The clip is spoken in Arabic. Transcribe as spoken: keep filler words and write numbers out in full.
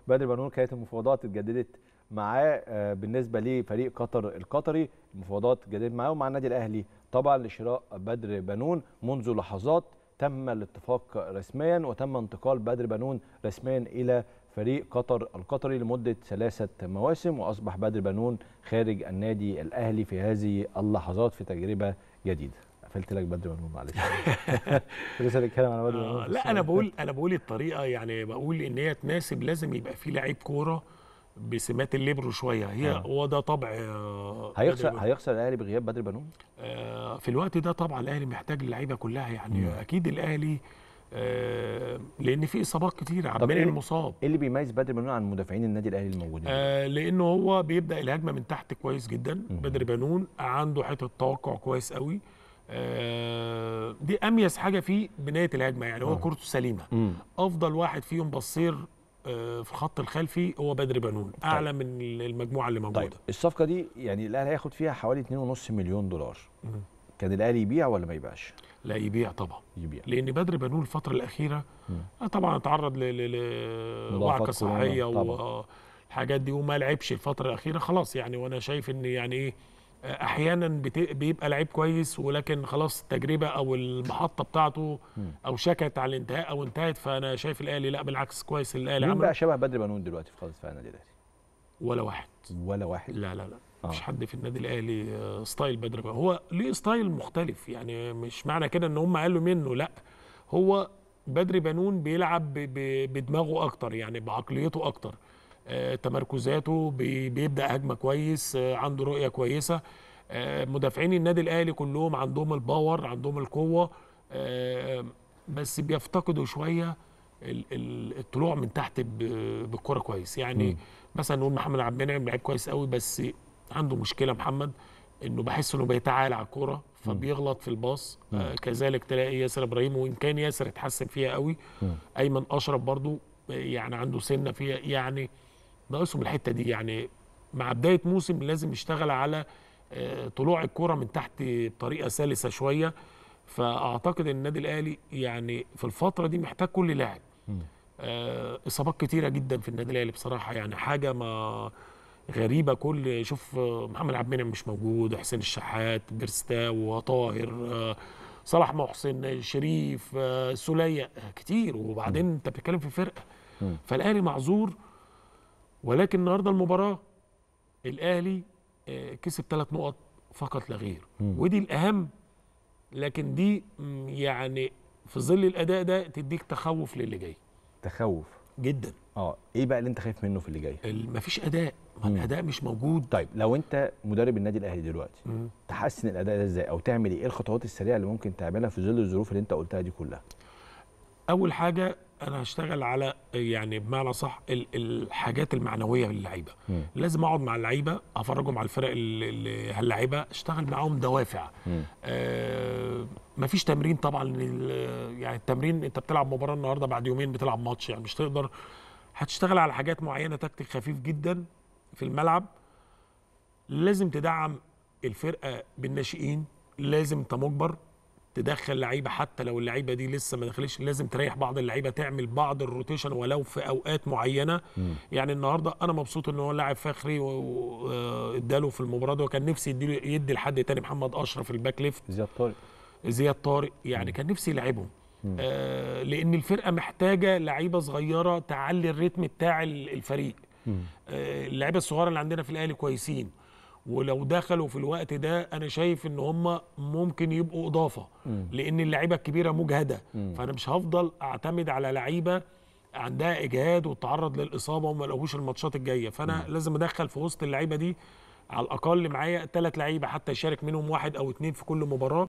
بدر بنون كانت المفاوضات اتجددت معاه بالنسبه لفريق قطر القطري، المفاوضات اتجددت معاه ومع النادي الاهلي طبعا لشراء بدر بنون. منذ لحظات تم الاتفاق رسميا وتم انتقال بدر بنون رسميا الى فريق قطر القطري لمده ثلاثه مواسم، واصبح بدر بنون خارج النادي الاهلي في هذه اللحظات في تجربه جديده. قفلت لك بدر بنون معلش. لسه بنتكلم على بدر بنون. آه لا انا بقول انا بقول الطريقه، يعني بقول ان هي تناسب، لازم يبقى في لعيب كوره بسمات الليبرو شويه، هي آه. هو ده طبع آه هيخسر هيخسر الاهلي بغياب بدر بنون؟ آه في الوقت ده طبعا الاهلي محتاج اللعيبه كلها، يعني مم. اكيد الاهلي آه لان في اصابات كتير، عبد المنعم مصاب. ايه اللي بيميز بدر بنون عن مدافعين النادي الاهلي الموجودين؟ آه لانه هو بيبدا الهجمه من تحت كويس جدا. مم. بدر بنون عنده حته توقع كويس قوي. آه دي اميز حاجه في بنايه الهجمه، يعني هو كورته سليمه. مم. افضل واحد فيهم بصير آه في الخط الخلفي هو بدر بنون، اعلى طيب. من المجموعه اللي موجوده. طيب الصفقه دي يعني الاهلي هياخد فيها حوالي اتنين ونص مليون دولار. مم. كان الاهلي يبيع ولا ما يبيعش؟ لا يبيع طبعا، يبيع. لان بدر بنون الفتره الاخيره مم. طبعا اتعرض لوعكه صحيه والحاجات دي وما لعبش الفتره الاخيره خلاص يعني. وانا شايف ان يعني ايه، احيانا بيبقى لعيب كويس ولكن خلاص التجربه او المحطه بتاعته او شكت على الانتهاء او انتهت. فانا شايف الاهلي لا بالعكس كويس الاهلي عمل. مين بقى شبه بدر بنون دلوقتي في خالص في النادي الاهلي؟ ولا واحد. ولا واحد؟ لا لا لا آه. مفيش حد في النادي الاهلي ستايل بدر بنون. هو ليه ستايل مختلف، يعني مش معنى كده ان هم قالوا منه، لا هو بدر بنون بيلعب بدماغه اكتر، يعني بعقليته اكتر. آه، تمركزاته بي بيبدا هجمه كويس، آه، عنده رؤيه كويسه. آه، مدافعين النادي الاهلي كلهم عندهم الباور، عندهم القوه، آه، بس بيفتقدوا شويه الطلوع من تحت بالكره كويس. يعني م. مثلا نقول محمد عبد المنعم لعيب كويس قوي، بس عنده مشكله محمد انه بحس انه بيتعالى على الكوره فبيغلط في الباص. آه كذلك تلاقي ياسر ابراهيم، وان كان ياسر اتحسن فيها قوي. م. ايمن اشرف برضو يعني عنده سنه فيها، يعني ناقصهم الحته دي. يعني مع بدايه موسم لازم يشتغل على آه طلوع الكوره من تحت بطريقه سلسه شويه. فاعتقد ان النادي الاهلي يعني في الفتره دي محتاج كل لاعب. آه اصابات كتيره جدا في النادي الاهلي بصراحه، يعني حاجه ما غريبه. كل شوف محمد عبد المنعم مش موجود، حسين الشحات، بيرستاو، طاهر، آه صلاح محسن، شريف، آه سوليه، كتير. وبعدين انت بتتكلم في فرقه، فالاهلي معذور. ولكن النهارده المباراه الاهلي آه كسب ثلاث نقط فقط لا غير، ودي الاهم. لكن دي يعني في ظل الاداء ده تديك تخوف للي جاي. تخوف جدا. اه ايه بقى اللي انت خايف منه في اللي جاي؟ مفيش اداء، ما الاداء مش موجود. طيب لو انت مدرب النادي الاهلي دلوقتي، مم. تحسن الاداء ده ازاي او تعمل ايه؟ ايه الخطوات السريعه اللي ممكن تعملها في ظل الظروف اللي انت قلتها دي كلها؟ اول حاجه انا هشتغل على يعني بمعنى صح الحاجات المعنويه للعيبه. لازم اقعد مع اللعيبه، افرجهم على الفرق اللي هاللعيبه، اشتغل معاهم دوافع. آه مفيش تمرين طبعا، يعني التمرين انت بتلعب مباراه النهارده بعد يومين بتلعب ماتش، يعني مش تقدر. هتشتغل على حاجات معينه، تكتيك خفيف جدا في الملعب. لازم تدعم الفرقه بالناشئين، لازم انت مجبر تدخل لعيبه حتى لو اللعيبه دي لسه ما دخلتش، لازم تريح بعض اللعيبه، تعمل بعض الروتيشن ولو في اوقات معينه. مم. يعني النهارده انا مبسوط ان هو لاعب فخري واداله في المباراه دي، وكان نفسي يدي يدي لحد تاني، محمد اشرف الباك ليفت، زياد طارق زياد طارق يعني. مم. كان نفسي يلعبهم، آه لان الفرقه محتاجه لعيبه صغيره تعلي الريتم بتاع الفريق. آه اللعيبه الصغيره اللي عندنا في الاهلي كويسين، ولو دخلوا في الوقت ده انا شايف ان هم ممكن يبقوا اضافه. مم. لان اللعيبه الكبيره مجهده. مم. فانا مش هفضل اعتمد على لعيبه عندها اجهاد وتعرض للاصابه وما لقوش الماتشات الجايه. فانا مم. لازم ادخل في وسط اللعيبه دي على الاقل معايا ثلاث لعيبه حتى يشارك منهم واحد او اثنين في كل مباراه.